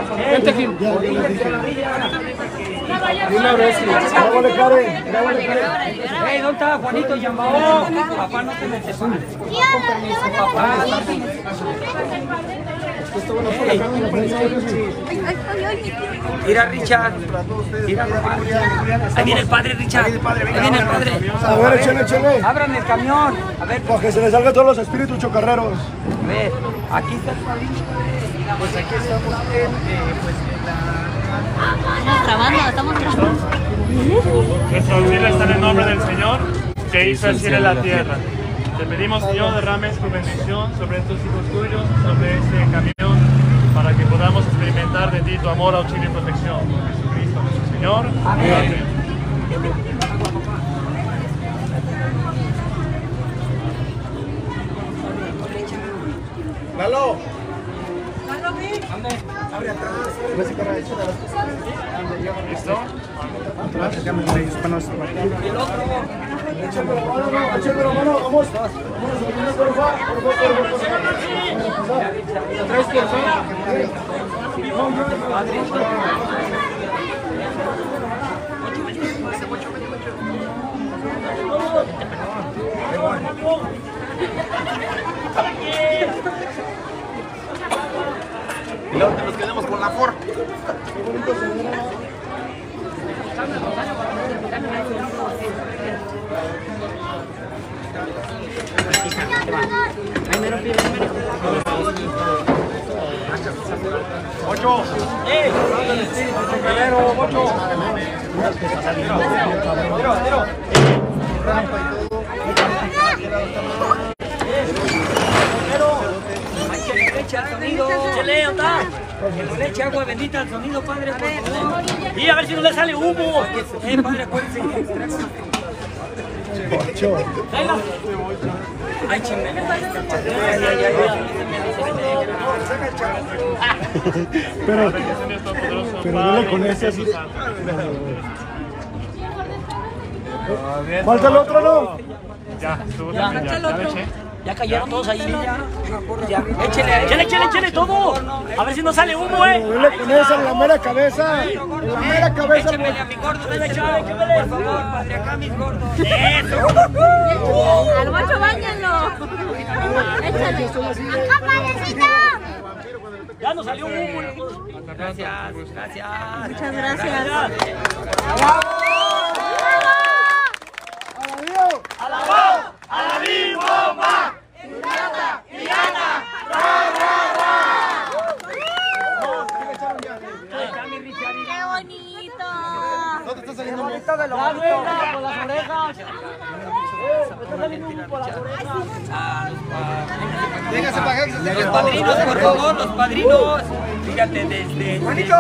Vente aquí. Una vez. Grábale, Karen. Hey, ¿dónde está Juanito Yambao? Papá, no te metes. Con permiso, papá. Mira, Richard. Mira, ahí viene el padre, Richard. Ahí viene el padre. A ver, échale. Abran el camión. A ver. Para que se les salgan todos los espíritus chocarreros. A ver, aquí está el padrino. Pues aquí estamos Estamos grabando. Nuestro auxilio está en el nombre del Señor, que hizo el cielo y la tierra. Te pedimos, Señor, derrames tu bendición sobre estos hijos tuyos, sobre este camión, para que podamos experimentar de ti tu amor, auxilio y protección. Por Jesucristo nuestro Señor. Amén. Lalo. ¿Listo? Échale, hermano, vamos. Y luego que nos quedemos con la Ford. ¡Ocho! Échale, ¿está? Que no le eche agua bendita al sonido, padre, por favor. Y a ver si no le sale humo. Padre, acuérdense que ay, chingada. Pero no le conoces. Falta el otro, ¿no? Ya, estuvo también, ya le eché. Ya cayeron todos ahí. Ya. Échale todo. A ver si no sale humo, No le pones en la mera cabeza. En la mera cabeza. Échale a mi gordo, por favor, padre, acá mis gordos. Eso. Al guacho, báñalo. Échale. ¡Acá, padrecito! Ya nos salió humo. Gracias. Muchas gracias. ¡Qué bonito! ¿No te está saliendo muy? Por las orejas. Está saliendo humo por las orejas. Véngase para acá. Los padrinos, por favor, los padrinos. Fíjate, desde... Juanito,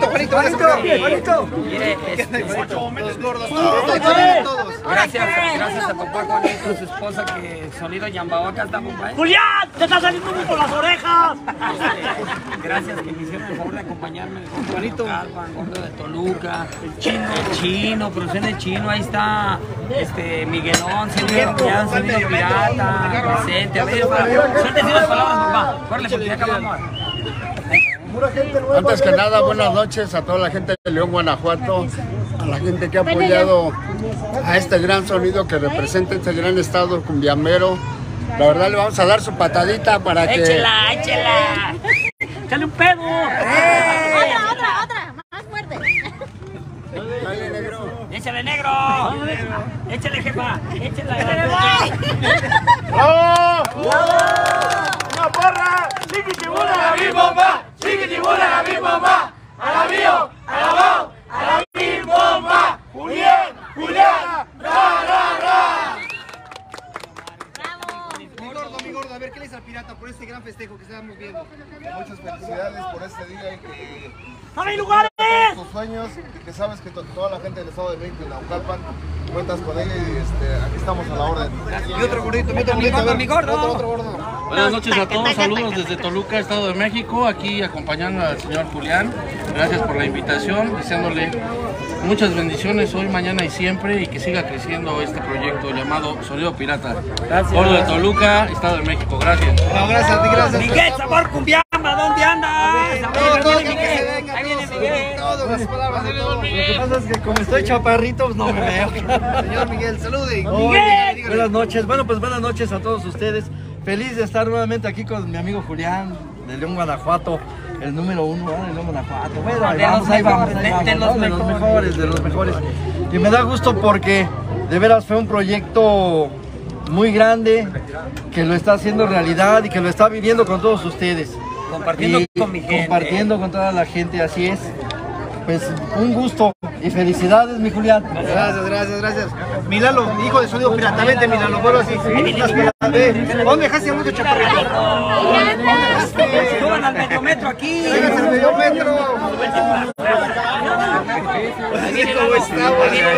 Mire, los gordos, todos. gracias a papá Juanito, su esposa, que sonido Yambao, acá está, papá. ¡Julián! ¡Te está saliendo humo por las orejas! Gracias que me hicieron el favor de acompañarme. Juanito, gordo de Toluca, el chino, producción de chino, ahí está Miguelón, sonido pirata, presente. A ver, suelte unas palabras, papá. Córrele, porque ya acabamos. Antes que nada, buenas noches a toda la gente de León, Guanajuato, a la gente que ha apoyado a este gran sonido que representa este gran estado cumbiambero. La verdad le vamos a dar su patadita para que... ¡Échela! ¡Échale un pedo! Otra, más fuerte. ¡Échale, negro! ¡Échale, jefa! ¡Échale! ¡Bravo! ¡Una porra! ¡Chiquitibuna la mi bomba! ¡Chiquitibuna la mi bomba! ¡A la mío! ¡A la vao! ¡A la mi bomba! ¡Julián! ¡Ra! Mi gordo, a ver, ¿qué le dice al pirata por este gran festejo que estamos viendo? Muchas felicidades por este día y que... ¡Hay lugares! tus sueños, y que sabes que toda la gente del Estado de México y Naucalpan cuentas con ella y aquí estamos a la orden. Y otro gordito, mi gordo. Otro gordo. Buenas noches a todos, saludos desde Toluca, Estado de México, aquí acompañando al señor Julián. Gracias por la invitación, deseándole muchas bendiciones hoy, mañana y siempre, y que siga creciendo este proyecto llamado Sonido Pirata. Gordo de Toluca, Estado de México, gracias. No, gracias a ti, gracias. Miguel, sabor cumbiamba, ¿dónde andas? Todo que se todos, las palabras de todos. Lo que pasa es que como estoy chaparrito, pues no me veo. Señor Miguel, salude. Buenas noches. Bueno, pues buenas noches a todos ustedes. Feliz de estar nuevamente aquí con mi amigo Julián de León, Guanajuato. El número 1 de León, Guanajuato. Bueno, ahí vamos. De los mejores. Y me da gusto porque de veras fue un proyecto muy grande que lo está haciendo realidad y que lo está viviendo con todos ustedes. Compartiendo con mi gente. Compartiendo con toda la gente, así es. Pues un gusto y felicidades, mi Julián. Gracias. Milalo, hijo de Sonido Pirata, vente Milalo, vuelvo así. ¿Dónde dejaste mucho chaparrito? Suban al Mediometro aquí. Vengas al Mediometro. ¿Cómo está?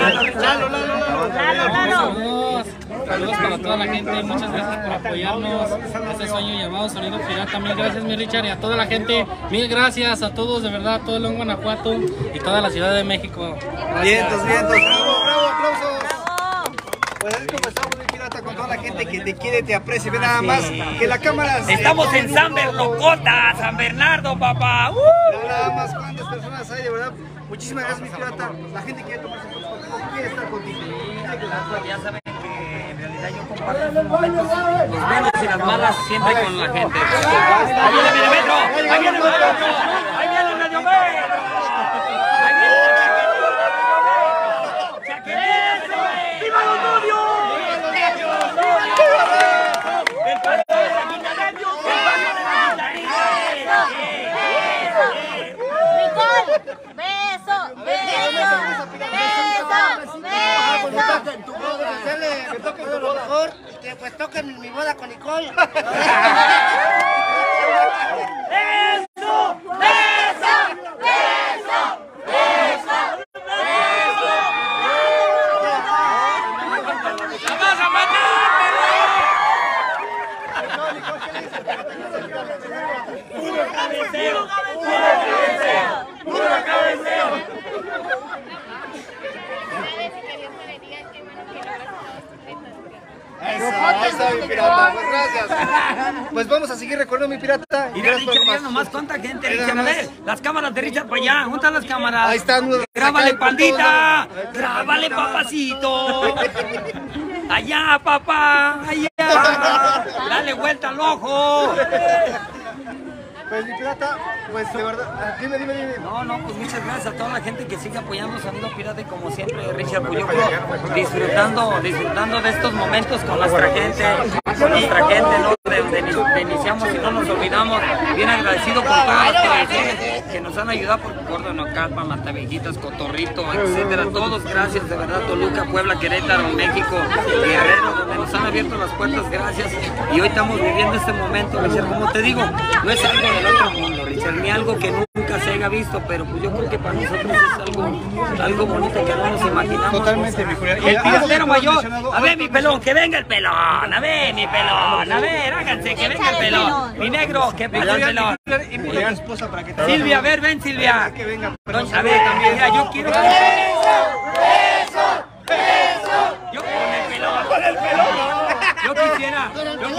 Lalo. Saludos para toda la gente, muchas gracias por apoyarnos a este sueño llamado Sonido Pirata. Mil gracias, mi Richard, y a toda la gente, mil gracias a todos, de verdad, a todo el León, Guanajuato y toda la Ciudad de México. Vientos, bravo, aplausos. Pues así como estamos, mi pirata, con toda la gente que te quiere, te aprecia, ve nada más que la cámara... Estamos en San Berlocota, San Bernardo, papá. Nada más cuántas personas hay, de verdad. Muchísimas gracias, mi pirata. La gente quiere tomarse fotos contigo, quiere estar contigo. Ya saben que en realidad yo comparto los momentos, los buenos y las malas siempre con la gente. ¡Ahí viene el Mediometro! ¡Ahí viene el Mediometro! ¡Ahí viene el Mediometro! ¡Ahí viene el Mediometro! ¡Viva los novios! ¡El paso de la Quintanillo! ¡El paso de la Quintanillo! Nicole, beso. Que toquen por favor, que pues toquen mi boda con Nicole. Ahí está mi pirata, pues gracias. Pues vamos a seguir recorriendo, mi pirata. Y de Richard, ya nomás cuánta gente, Richard. A ver, las cámaras de Richard para allá. ¿Dónde están las cámaras? Ahí están. Grábale, pandita. Grábale, papacito. Allá, papá. Allá. Dale vuelta al ojo. Pues mi pirata, pues de verdad, dime. No, pues muchas gracias a toda la gente que sigue apoyando Sonido Pirata y como siempre, Richard, pues yo creo disfrutando de estos momentos con nuestra gente, ¿no? De iniciamos y no nos olvidamos, bien agradecido con todas las televisiones que nos han ayudado por Gordo, Nocalpa, Mataviejitas, Cotorrito, etcétera, todos, gracias, de verdad, Toluca, Puebla, Querétaro, México, Guerrero, donde nos han abierto las puertas, gracias, y hoy estamos viviendo este momento, Richard, como te digo, no es algo del otro mundo, Richard, ni algo que nunca se haya visto, pero pues yo creo que para nosotros es algo bonito que no nos imaginamos. Totalmente, mi Julián. El piratero mayor, a ver mi pelón, que venga el pelón, a ver mi pelón, a ver, háganse, que venga el pelón, mi negro, que venga el pelón. Invita a tu esposa para que te... Silvia, a ver, ven Silvia. Que venga, A ver, también, mira, yo quiero... Yo con el pelón. Yo quisiera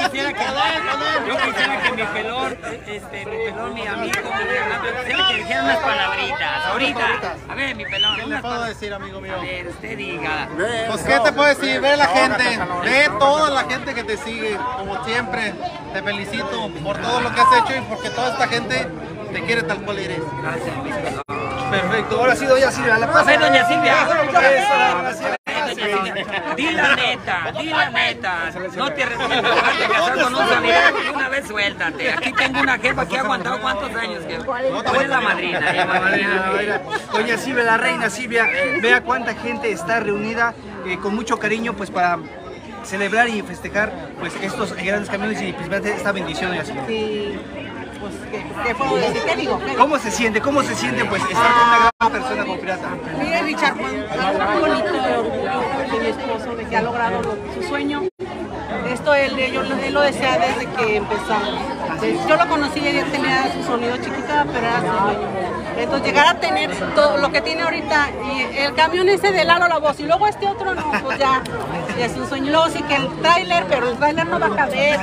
que mi pelón, mi amigo, quisiera que dijera unas palabritas, ahorita. A ver, mi pelón. ¿Qué le puedo decir, amigo mío? A ver, usted diga. Pues, ¿qué te puedo decir? Ve la gente, ve toda la gente que te sigue, como siempre. Te felicito por todo lo que has hecho y porque toda esta gente te quiere tal cual eres. Gracias, mi pelón. Perfecto, ahora sí, doña Silvia, la pasa. A ver, doña Silvia. Eso. Di la neta, no te arrepientes de casar con un familiar, una vez suéltate. Aquí tengo una jefa que ha aguantado cuántos años, que es la madrina. Doña Silvia, la reina Silvia, vea cuánta gente está reunida con mucho cariño pues para celebrar y festejar pues estos grandes camiones y pues esta bendición, doña Silvia. Sí. Pues, ¿qué puedo decir? ¿Qué digo? ¿Cómo se siente pues estar con una gran persona como pirata? Mire, Richard, algo muy bonito de mi esposo, de que ha logrado su sueño. Esto él lo desea desde que empezamos. Yo lo conocí y él tenía su sonido chiquita, pero era su sueño. Entonces llegar a tener todo lo que tiene ahorita, y el camión ese de Lalo la voz, y luego este otro no, pues ya es un sueño. Luego sí que el tráiler, pero el tráiler no va a caber.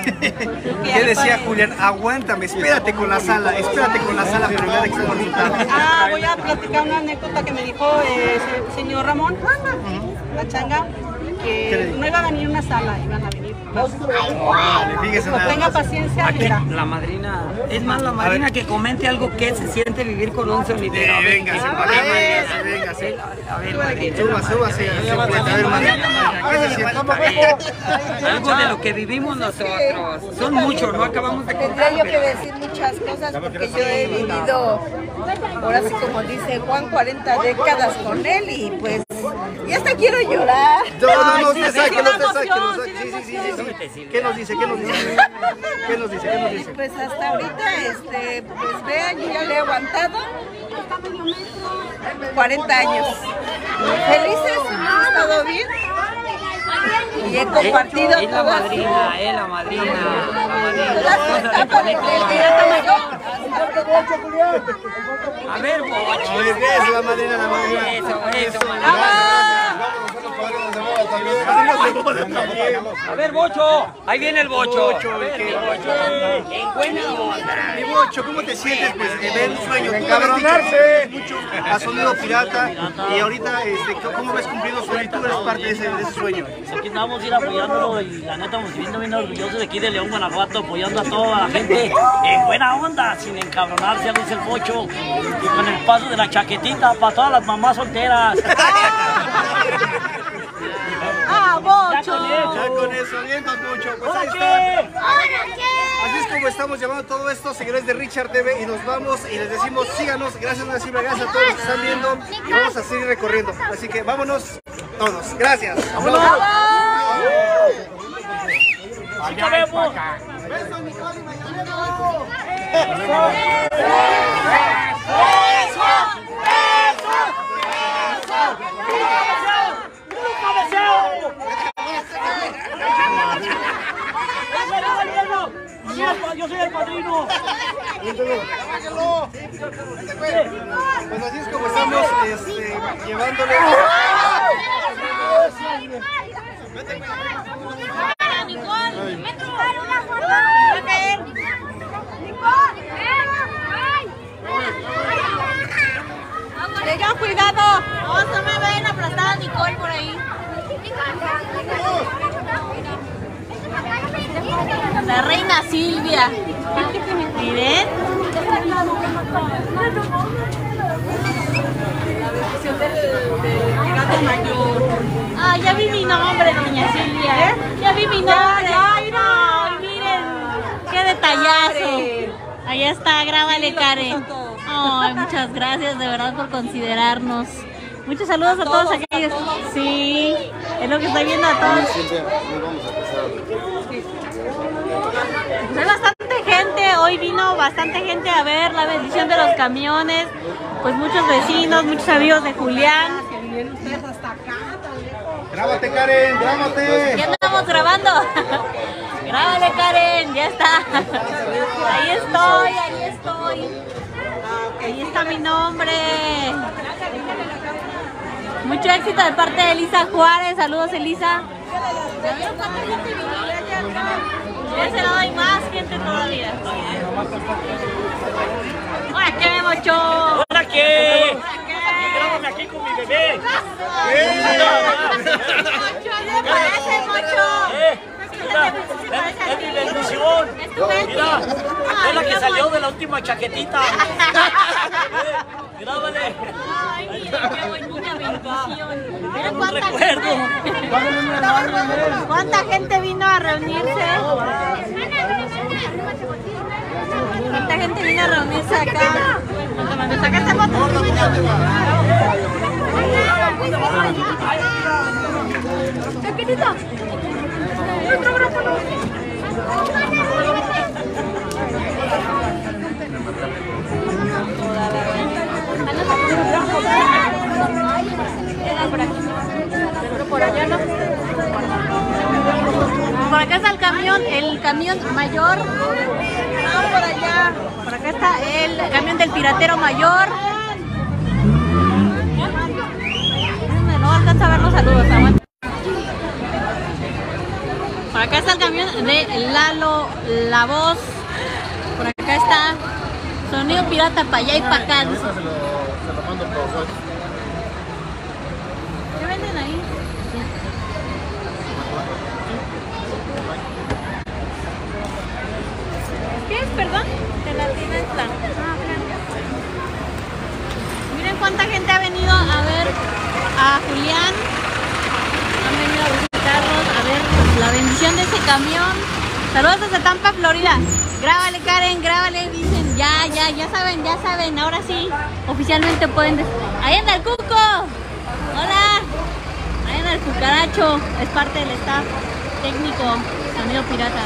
¿Qué decía Julián? Aguántame, espérate con la sala, pero nada que se va a resultar. Voy voy a platicar una anécdota que me dijo el señor Ramón, la changa, que no iba a venir una sala, iban a venir dos. Fíjese, Tenga paciencia, mira. La madrina, es más, la madrina que comente algo que se siente vivir con un sonidero. Véngase, véngase. A ver, madrina. Súbase. Algo de lo que vivimos nosotros. Son muchos, no acabamos de contar. Tendría yo que decir muchas cosas porque yo he vivido, ahora sí como dice Juan, 40 décadas con él y pues ya hasta quiero llorar. No, usted sabe. ¿Qué nos dice? Pues hasta ahorita, pues vean, yo ya le he aguantado 40 años. Felices, hemos estado bien. Y he compartido Es la madrina. A ver, Bocho. Eso, la madrina. Eso, A ver, Bocho. Ahí viene el Bocho. En buena onda. Mi Bocho, ¿cómo te sientes? Pues ver un sueño. Encabronarse. Mucho a Sonido Pirata. Y ahorita, ¿cómo ves cumplido su sueño? Tú eres parte de ese sueño. Aquí estamos ir apoyándolo y la neta nos siento bien orgullosos de aquí de León, Guanajuato, apoyando a toda la gente en buena onda, sin encabronarse, ya dice el Pocho, y con el paso de la chaquetita para todas las mamás solteras. Bocho. Ya con eso, bien, don Bocho. Pues ahí está. Así es como estamos llamando todo esto, seguidores de Richard TV, y nos vamos y les decimos síganos. Gracias, una simple gracias a todos los que están viendo y vamos a seguir recorriendo. Así que vámonos todos. Gracias. ¡Vámonos! ¡Allá vemos! Yo soy el padrino. Pues así es como estamos llevándole. Tengan cuidado. No se me vayan a aplastar a Nicole por ahí. La reina Silvia. ¿Miren? Ah, ya vi mi nombre, doña Silvia. Ya vi mi nombre. Ay, miren. Qué detallazo. Ahí está, grábale, Karen. Ay, muchas gracias de verdad por considerarnos. Muchos saludos a todos aquellos. Sí, es lo que estoy viendo a todos. Pues hay bastante gente, hoy vino bastante gente a ver la bendición de los camiones. Pues muchos vecinos, muchos amigos de Julián. Grábate, Karen, grábate. Ya estamos grabando. Grábale, Karen, ya está. Ahí estoy. Ahí está mi nombre. Mucho éxito de parte de Elisa Juárez. Saludos, Elisa. De ese lado hay más gente todavía. ¡Hola, qué, Mocho! ¿Ahora qué? Grábame aquí con mi bebé. ¡Mocho, le parece, Mocho! Es mi bendición. Mira, es la que salió de la última chaquetita. Grábale. Ay, qué bonita bendición. Mira cuánta recuerdo. ¿Cuánta gente vino a reunirse? ¿Cuánta gente vino a reunirse acá? ¿Me sacaste foto? Chaquetita. Por allá no. Por acá está el camión mayor. No, por allá. Por acá está el camión del piratero mayor. No alcanza a ver los saludos. Aguanta. Por acá está el camión de Lalo La Voz. Por acá está Sonido Pirata para allá y para acá. ¿Qué venden ahí? ¿Qué es, perdón? Gelatina esta. Miren cuánta gente ha venido a ver a Julián. Han venido a visitarlos, a ver la bendición de ese camión. Saludos desde Tampa, Florida. Grábale, Karen, grábale, dicen, ya saben, ahora sí, oficialmente pueden ahí anda el Cuco, hola, ahí anda el Cucaracho, es parte del staff técnico, amigo pirata.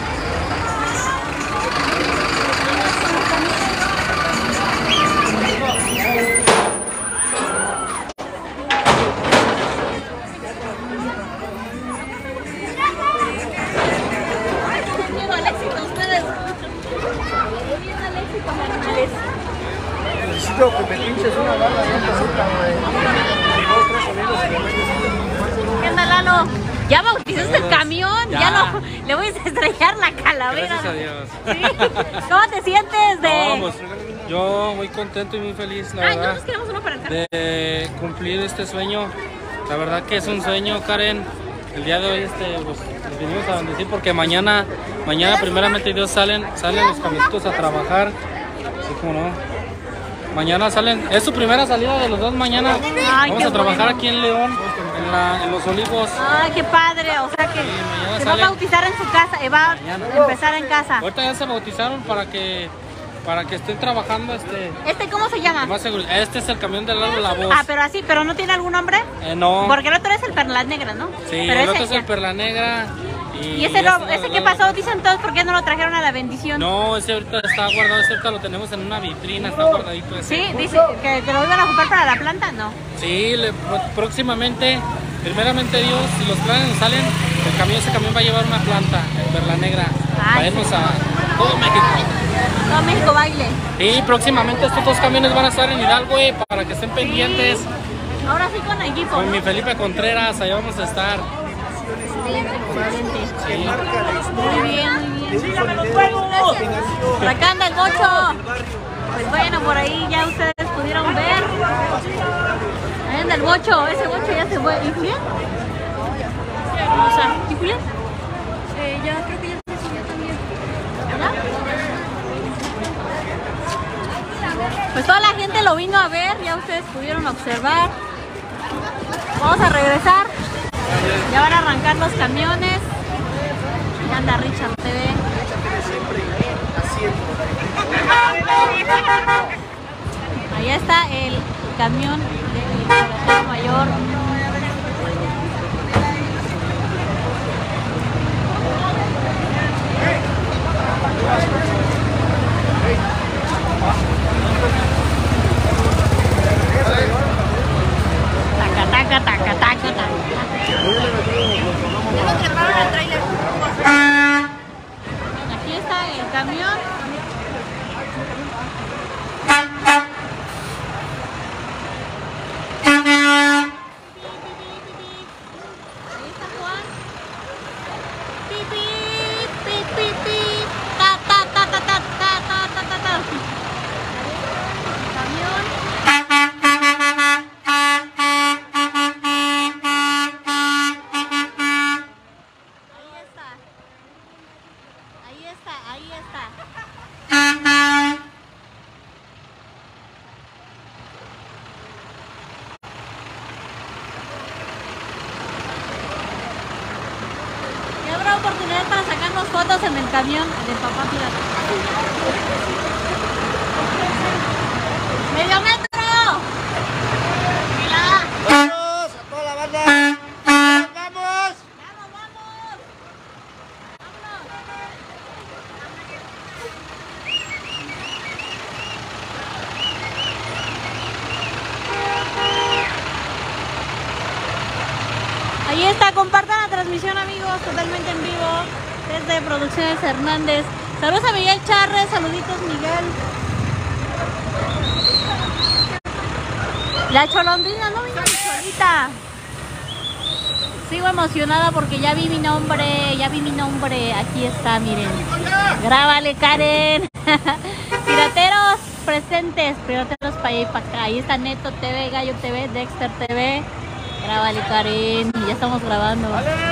Necesito que me pinches una bala de azúcar, ¿Qué onda, Lalo? ¿Ya bautizaste el camión? Ya le voy a estrellar la calavera. Gracias a Dios. ¿Sí? ¿Cómo te sientes de...? No, pues, yo muy contento y muy feliz, la verdad, nosotros queremos uno para acá. de cumplir este sueño. La verdad que es un sueño, Karen. El día de hoy pues, les venimos a bendecir porque mañana primeramente Dios salen los camioncitos a trabajar. Así como no. Mañana salen, es su primera salida de los dos mañana. Ay, vamos a trabajar aquí en León, en Los Olivos. Ay, qué padre, o sea que se va a bautizar en su casa, va a empezar en casa. Ahorita ya se bautizaron para que estén trabajando ¿Cómo se llama? Más seguro. Este es el camión de Lalo La Voz. Ah, pero así, pero no tiene algún nombre. No. Porque el otro es el Perla Negra, ¿no? Sí, pero el otro es el Perla Negra. ¿Y ese qué pasó? Dicen todos, ¿por qué no lo trajeron a la bendición? No, ese ahorita está guardado, ese ahorita lo tenemos en una vitrina, está guardadito ese. Sí, dice que lo iban a ocupar para la planta, ¿no? Sí, próximamente, primeramente Dios, si los planes salen, ese camión va a llevar una planta, el Perla Negra, para irnos a todo México. Todo México baile. Y próximamente estos dos camiones van a estar en Hidalgo, para que estén pendientes. Ahora sí con equipo. Con ¿no? mi Felipe Contreras, allá vamos a estar. Sí. Muy bien. ¡Síganme los juegos! Por acá anda el bocho. Pues bueno, por ahí ya ustedes pudieron ver. Ahí anda el bocho. Ese bocho ya se fue. ¿Y Julián? ¿Y Julián? Ya creo que ya se subió también. Pues toda la gente lo vino a ver, ya ustedes pudieron observar. Vamos a regresar. Ya van a arrancar los camiones. Ya anda Richard TV. Ahí está el camión del Estado Mayor. Taca, taca, taca, taca, taca. Ya lo treparon al tráiler. Aquí está el camión. Ahí está Juan. Pip, pip, pip, pip, pip. Ta, ta, ta, ta, ta, ta, ta, ta, ta, ta. El camión. Ahí está. Y habrá oportunidad para sacarnos fotos en el camión del papá pirata. ¡Medio metro! ¡Mira! ¡Vamos! ¡A toda la banda! ¡Vamos! Ahí está, compartan la transmisión, amigos, totalmente en vivo desde Producciones Hernández. Saludos a Miguel Charres, saluditos Miguel. La cholondrina, no vino mi cholita. Sigo emocionada porque ya vi mi nombre, aquí está, miren. Grábale, Karen. Pirateros. presentes, Prioteros para allá y para acá. Ahí está Neto TV, Gallo TV, Dexter TV. Grábale, Karen. Y ya estamos grabando.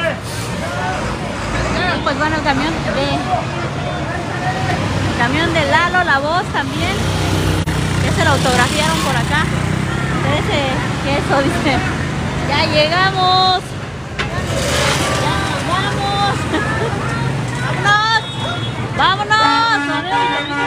Y pues bueno, el camión de Lalo, la voz también. Ya se lo autografiaron por acá. ¿Qué eso dice? Ya llegamos. ¡Vámonos! ¡Vámonos!